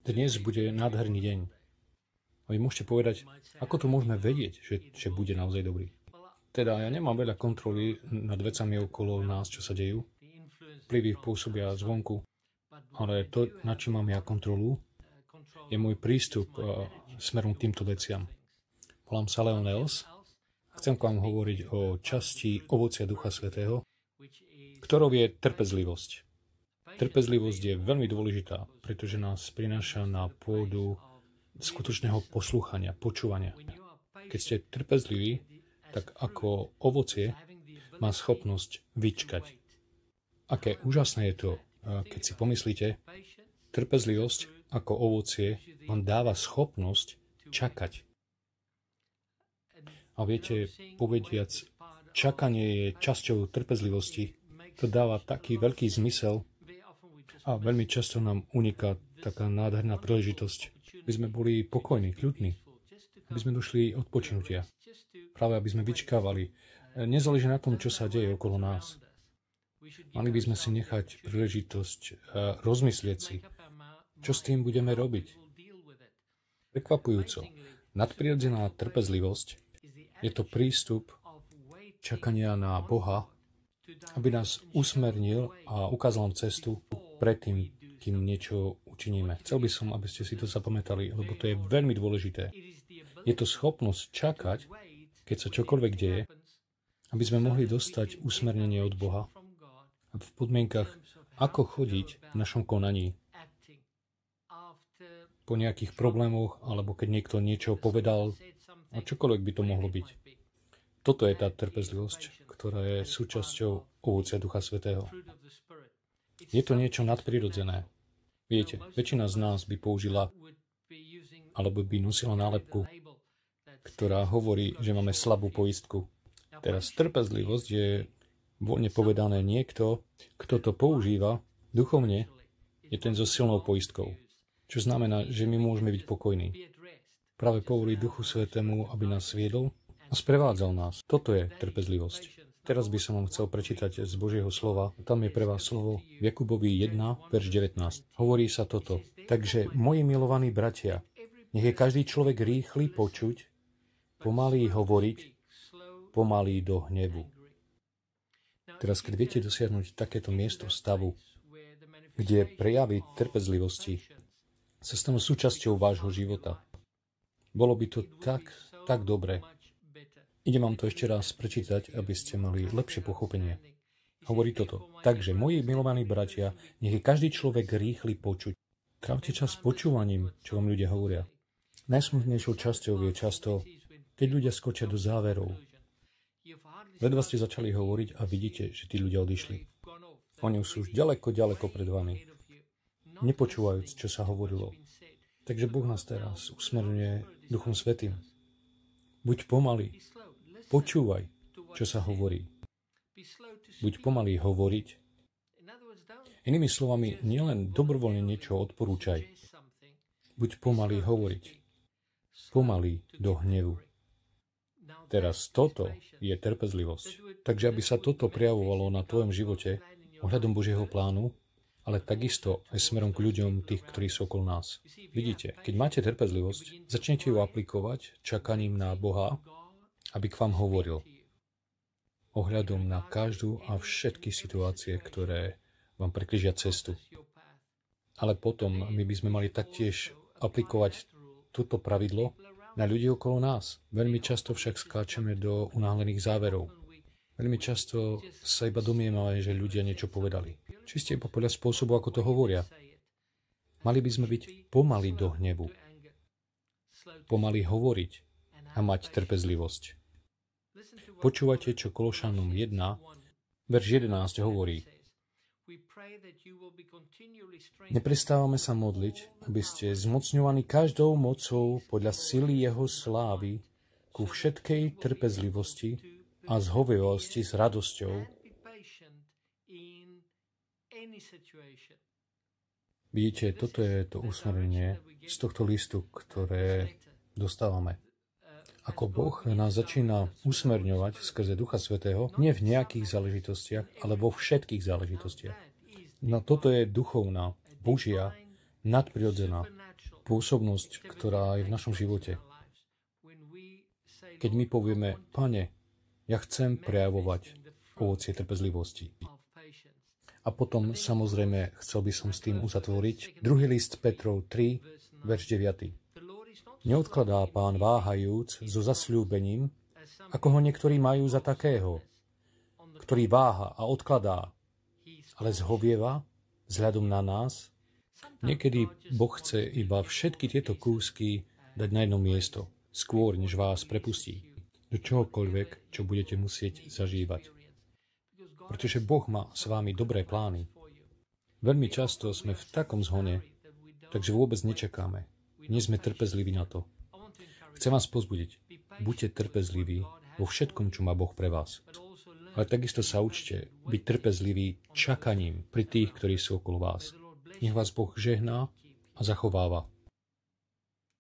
Dnes bude nádherný deň. A vy môžete povedať, ako to môžeme vedieť, že bude naozaj dobrý. Teda ja nemám veľa kontroly nad vecami okolo nás, čo sa dejú. Vplyvy pôsobia zvonku. Ale to, na čím mám ja kontrolu, je môj prístup smerom k týmto veciam. Volám sa Leon Els. Chcem k vám hovoriť o časti ovocia Ducha Svätého, ktorou je trpezlivosť. Trpezlivosť je veľmi dôležitá, pretože nás prináša na pôdu skutočného poslúchania, počúvania. Keď ste trpezliví, tak ako ovocie má schopnosť vyčkať. Aké úžasné je to, keď si pomyslíte, trpezlivosť ako ovocie vám dáva schopnosť čakať. A viete, povediac, čakanie je časťou trpezlivosti. To dáva taký veľký zmysel a veľmi často nám uniká taká nádherná príležitosť, aby sme boli pokojní, kľudní, aby sme došli odpočinutia, práve aby sme vyčkávali. Nezáleží na tom, čo sa deje okolo nás. Mali by sme si nechať príležitosť rozmyslieť si, čo s tým budeme robiť. Prekvapujúco, nadprirodzená trpezlivosť je to prístup čakania na Boha, aby nás usmernil a ukázal nám cestu predtým, kým niečo učiníme. Chcel by som, aby ste si to zapamätali, lebo to je veľmi dôležité. Je to schopnosť čakať, keď sa čokoľvek deje, aby sme mohli dostať usmernenie od Boha v podmienkach, ako chodiť v našom konaní. Po nejakých problémoch, alebo keď niekto niečo povedal, a čokoľvek by to mohlo byť. Toto je tá trpezlivosť, ktorá je súčasťou ovocia Ducha Svätého. Je to niečo nadprirodzené. Viete, väčšina z nás by použila alebo by nosila nálepku, ktorá hovorí, že máme slabú poistku. Teraz trpezlivosť je voľne povedané niekto, kto to používa duchovne, je ten so silnou poistkou. Čo znamená, že my môžeme byť pokojní. Práve povoliť Duchu Svätému, aby nás viedol a sprevádzal nás. Toto je trpezlivosť. Teraz by som vám chcel prečítať z Božieho slova. Tam je pre vás slovo v Jakubovi 1, verš 19. Hovorí sa toto. Takže, moji milovaní bratia, nech je každý človek rýchly počuť, pomalý hovoriť, pomalý do hnevu. Teraz, keď viete dosiahnuť takéto miesto stavu, kde prejavy trpezlivosti sa stanú súčasťou vášho života, bolo by to tak dobre. Idem vám to ešte raz prečítať, aby ste mali lepšie pochopenie. Hovorí toto. Takže, moji milovaní bratia, nech je každý človek rýchly počuť. Trávte čas počúvaním, čo vám ľudia hovoria. Najsmutnejšou časťou je často, keď ľudia skočia do záverov. Ledva ste začali hovoriť a vidíte, že tí ľudia odišli. Oni sú už ďaleko pred vami, nepočúvajúc, čo sa hovorilo. Takže Boh nás teraz usmerňuje Duchom Svätým. Buď pomalý, počúvaj, čo sa hovorí. Buď pomalý hovoriť. Inými slovami, nielen dobrovoľne niečo odporúčaj. Buď pomalý hovoriť. Pomalý do hnevu. Teraz toto je trpezlivosť. Takže aby sa toto prejavovalo na tvojom živote ohľadom Božieho plánu, ale takisto aj smerom k ľuďom tých, ktorí sú okolo nás. Vidíte, keď máte trpezlivosť, začnete ju aplikovať čakaním na Boha, aby k vám hovoril. Ohľadom na každú a všetky situácie, ktoré vám prekrížia cestu. Ale potom my by sme mali taktiež aplikovať toto pravidlo na ľudí okolo nás. Veľmi často však skáčeme do unáhlených záverov. Veľmi často sa iba domnievame, že ľudia niečo povedali. Čiste iba podľa spôsobu, ako to hovoria. Mali by sme byť pomalí do hnevu. Pomalí hovoriť a mať trpezlivosť. Počúvate, čo Kološanom 1, verš 11 hovorí. Neprestávame sa modliť, aby ste zmocňovaní každou mocou podľa sily jeho slávy ku všetkej trpezlivosti a zhovievavosti s radosťou. Vidíte, toto je to usmernenie z tohto listu, ktoré dostávame. Ako Boh nás začína usmerňovať skrze Ducha Svätého, nie v nejakých záležitostiach, ale vo všetkých záležitostiach. No toto je duchovná, Božia nadprirodzená pôsobnosť, ktorá je v našom živote. Keď my povieme, Pane, ja chcem prejavovať ovocie trpezlivosti. A potom, samozrejme, chcel by som s tým uzatvoriť. Druhý list Petrov 3, verš 9. Neodkladá Pán váhajúc so zasľúbením, ako ho niektorí majú za takého, ktorý váha a odkladá, ale zhovieva vzhľadom na nás. Niekedy Boh chce iba všetky tieto kúsky dať na jedno miesto, skôr, než vás prepustí do čohokoľvek, čo budete musieť zažívať. Pretože Boh má s vámi dobré plány. Veľmi často sme v takom zhone, takže vôbec nečakáme. Nie sme trpezliví na to. Chcem vás pozbudiť. Buďte trpezliví vo všetkom, čo má Boh pre vás. Ale takisto sa učte byť trpezliví čakaním pri tých, ktorí sú okolo vás. Nech vás Boh žehná a zachováva.